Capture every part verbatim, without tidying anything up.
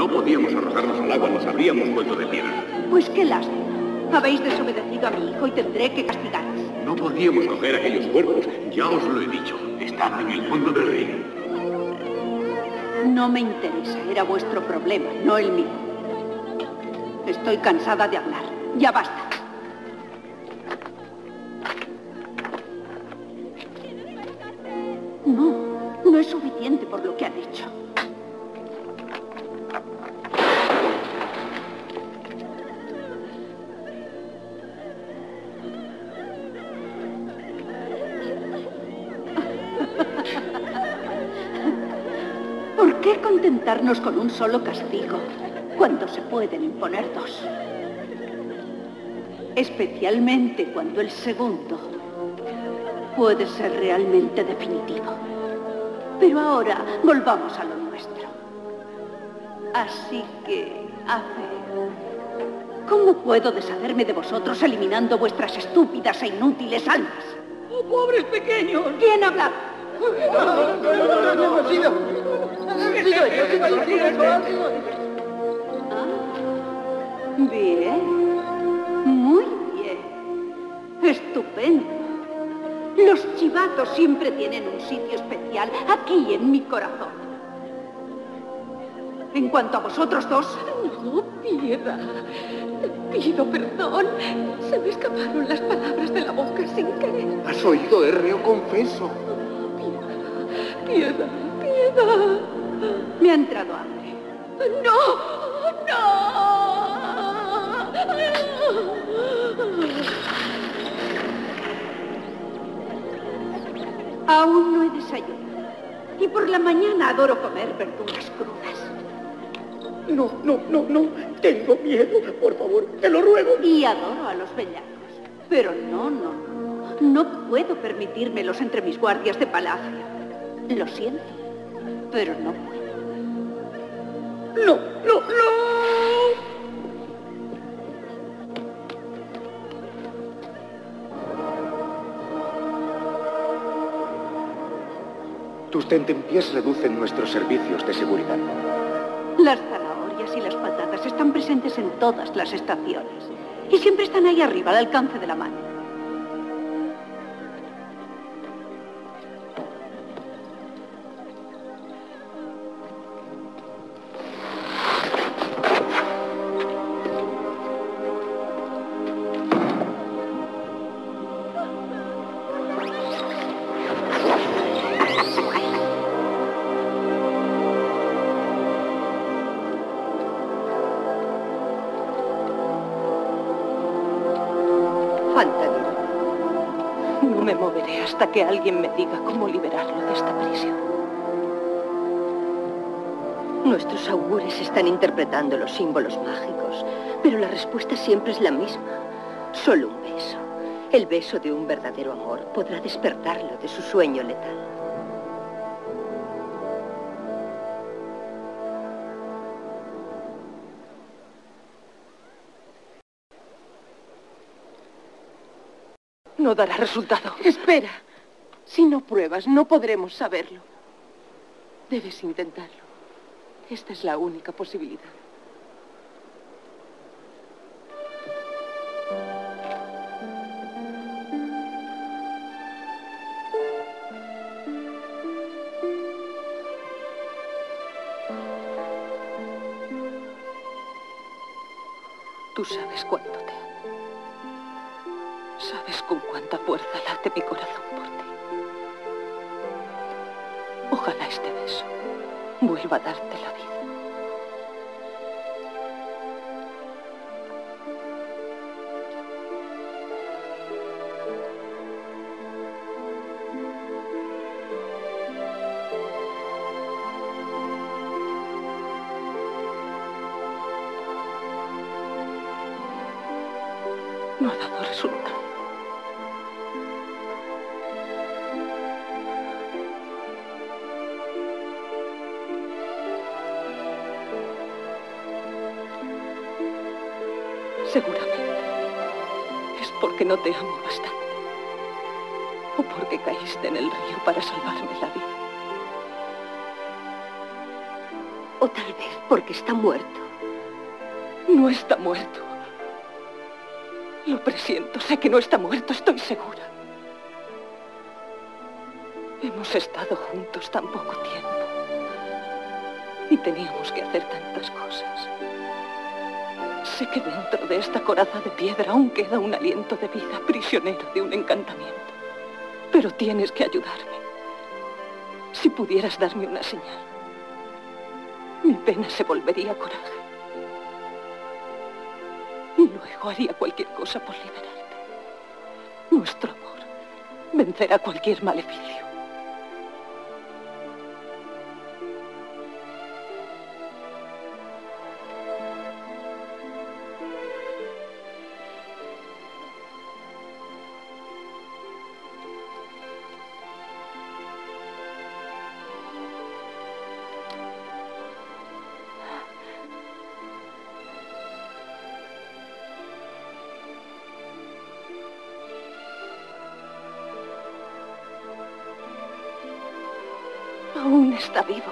No podíamos arrojarnos al agua, nos habríamos vuelto de piedra. Pues qué lástima. Habéis desobedecido a mi hijo y tendré que castigaros. No podíamos coger aquellos cuerpos, ya os lo he dicho. Están en el fondo del río. No me interesa, era vuestro problema, no el mío. Estoy cansada de hablar. Ya basta. No, no es suficiente por lo que han hecho. ¿Por qué contentarnos con un solo castigo cuando se pueden imponer dos? Especialmente cuando el segundo puede ser realmente definitivo. Pero ahora volvamos a lo nuestro. Así que, a ver, ¿cómo puedo deshacerme de vosotros eliminando vuestras estúpidas e inútiles almas? ¡Oh, pobres pequeños! ¿Quién habla? Bien, muy bien, estupendo. Los chivatos siempre tienen un sitio especial aquí en mi corazón. En cuanto a vosotros dos... No, Piedad, te pido perdón. Se me escaparon las palabras de la boca sin querer. ¿Has oído, Hérreo? Confeso. Piedad, piedad. Me ha entrado hambre. ¡No! ¡No! Aún no he desayunado. Y por la mañana adoro comer verduras crudas. No, no, no, no. Tengo miedo. Por favor, te lo ruego. Y adoro a los bellacos. Pero no, no, no. No puedo permitírmelos entre mis guardias de palacio. Lo siento, pero no puedo. No, no, no. Tus tentempiés reducen nuestros servicios de seguridad. Las zanahorias y las patatas están presentes en todas las estaciones. Y siempre están ahí arriba, al alcance de la mano. No me moveré hasta que alguien me diga cómo liberarlo de esta prisión. Nuestros augures están interpretando los símbolos mágicos, pero la respuesta siempre es la misma. Solo un beso. El beso de un verdadero amor podrá despertarlo de su sueño letal. No dará resultado. Espera. Si no pruebas, no podremos saberlo. Debes intentarlo. Esta es la única posibilidad. Tú sabes cuánto te amo. Sabes con cuánta fuerza late mi corazón por ti. Ojalá este beso vuelva a darte la vida. No ha dado resultado. Seguramente es porque no te amo bastante. O porque caíste en el río para salvarme la vida. O tal vez porque está muerto. No está muerto. Lo presiento, sé que no está muerto, estoy segura. Hemos estado juntos tan poco tiempo. Y teníamos que hacer tantas cosas. Sé que dentro de esta coraza de piedra aún queda un aliento de vida, prisionero de un encantamiento. Pero tienes que ayudarme. Si pudieras darme una señal, mi pena se volvería coraje. Y luego haría cualquier cosa por liberarte. Nuestro amor vencerá cualquier maleficio. Aún está vivo.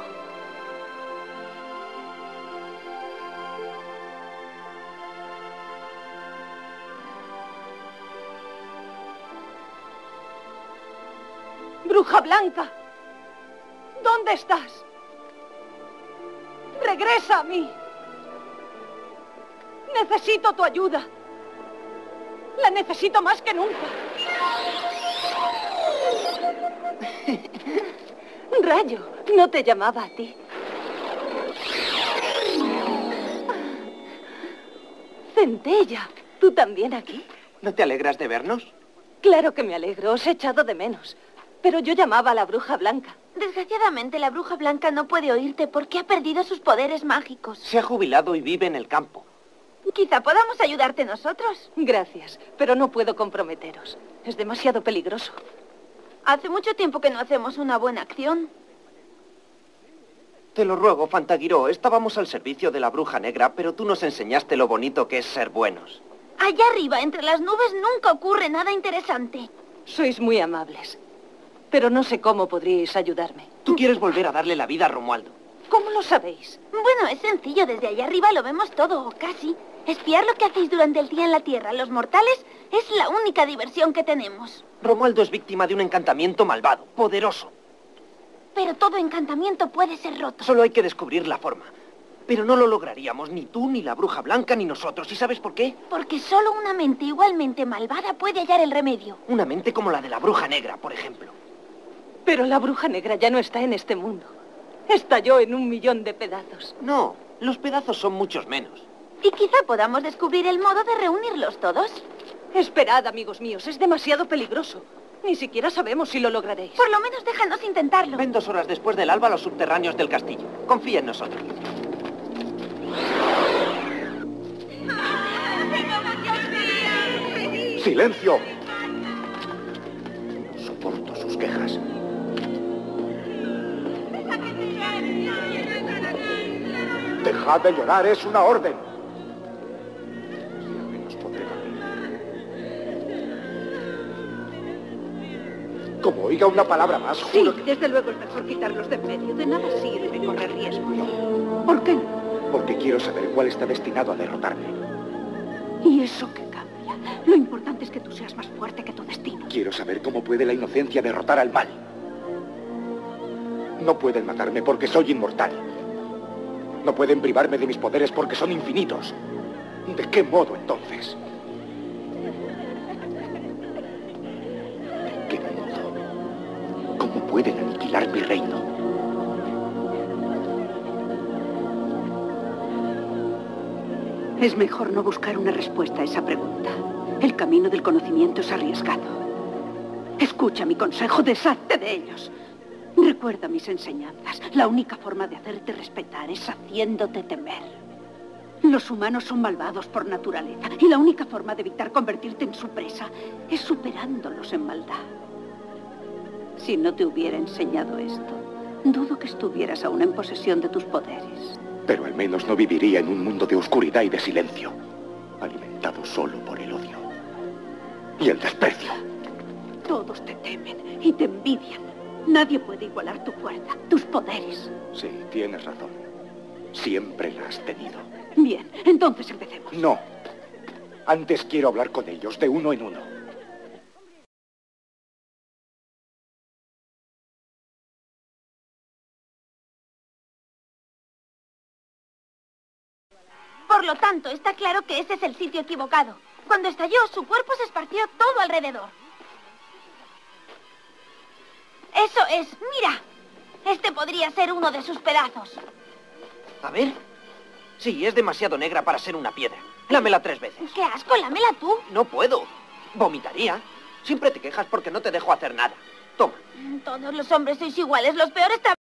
Bruja Blanca, ¿dónde estás? Regresa a mí. Necesito tu ayuda. La necesito más que nunca. Rayo, no te llamaba a ti. Centella, ¿tú también aquí? ¿No te alegras de vernos? Claro que me alegro, os he echado de menos. Pero yo llamaba a la Bruja Blanca. Desgraciadamente, la Bruja Blanca no puede oírte porque ha perdido sus poderes mágicos. Se ha jubilado y vive en el campo. Quizá podamos ayudarte nosotros. Gracias, pero no puedo comprometeros. Es demasiado peligroso. Hace mucho tiempo que no hacemos una buena acción. Te lo ruego, Fantaguiró. Estábamos al servicio de la Bruja Negra, pero tú nos enseñaste lo bonito que es ser buenos. Allá arriba, entre las nubes, nunca ocurre nada interesante. Sois muy amables, pero no sé cómo podríais ayudarme. Tú quieres volver a darle la vida a Romualdo. ¿Cómo lo sabéis? Bueno, es sencillo. Desde allá arriba lo vemos todo, o casi. Espiar lo que hacéis durante el día en la Tierra, los mortales, es la única diversión que tenemos. Romualdo es víctima de un encantamiento malvado, poderoso. Pero todo encantamiento puede ser roto. Solo hay que descubrir la forma. Pero no lo lograríamos, ni tú, ni la Bruja Blanca, ni nosotros. ¿Y sabes por qué? Porque solo una mente igualmente malvada puede hallar el remedio. Una mente como la de la Bruja Negra, por ejemplo. Pero la Bruja Negra ya no está en este mundo. Estalló en un millón de pedazos. No, los pedazos son muchos menos. Y quizá podamos descubrir el modo de reunirlos todos. Esperad, amigos míos, es demasiado peligroso. Ni siquiera sabemos si lo lograréis. Por lo menos déjanos intentarlo. Ven dos horas después del alba a los subterráneos del castillo. Confía en nosotros. ¡Silencio! No soporto sus quejas. Dejad de llorar, es una orden. Menos podré dormir. Como oiga una palabra más, juro Sí, que... desde luego es mejor quitarlos de en medio. De nada sirve correr riesgos. ¿Por qué no? Porque quiero saber cuál está destinado a derrotarme. ¿Y eso qué cambia? Lo importante es que tú seas más fuerte que tu destino. Quiero saber cómo puede la inocencia derrotar al mal. No pueden matarme porque soy inmortal. No pueden privarme de mis poderes porque son infinitos. ¿De qué modo, entonces? ¿De qué modo? ¿Cómo pueden aniquilar mi reino? Es mejor no buscar una respuesta a esa pregunta. El camino del conocimiento es arriesgado. Escucha mi consejo, deshazte de ellos. Recuerda mis enseñanzas. La única forma de hacerte respetar es haciéndote temer. Los humanos son malvados por naturaleza y la única forma de evitar convertirte en su presa es superándolos en maldad. Si no te hubiera enseñado esto, dudo que estuvieras aún en posesión de tus poderes. Pero al menos no viviría en un mundo de oscuridad y de silencio, alimentado solo por el odio y el desprecio. Todos te temen y te envidian. Nadie puede igualar tu fuerza, tus poderes. Sí, tienes razón. Siempre la has tenido. Bien, entonces empecemos. No. Antes quiero hablar con ellos, de uno en uno. Por lo tanto, está claro que ese es el sitio equivocado. Cuando estalló, su cuerpo se esparció todo alrededor. Eso es, mira. Este podría ser uno de sus pedazos. A ver. Sí, es demasiado negra para ser una piedra. Lámela tres veces. ¡Qué asco! Lámela tú. No puedo. Vomitaría. Siempre te quejas porque no te dejo hacer nada. Toma. Todos los hombres sois iguales. Los peores también.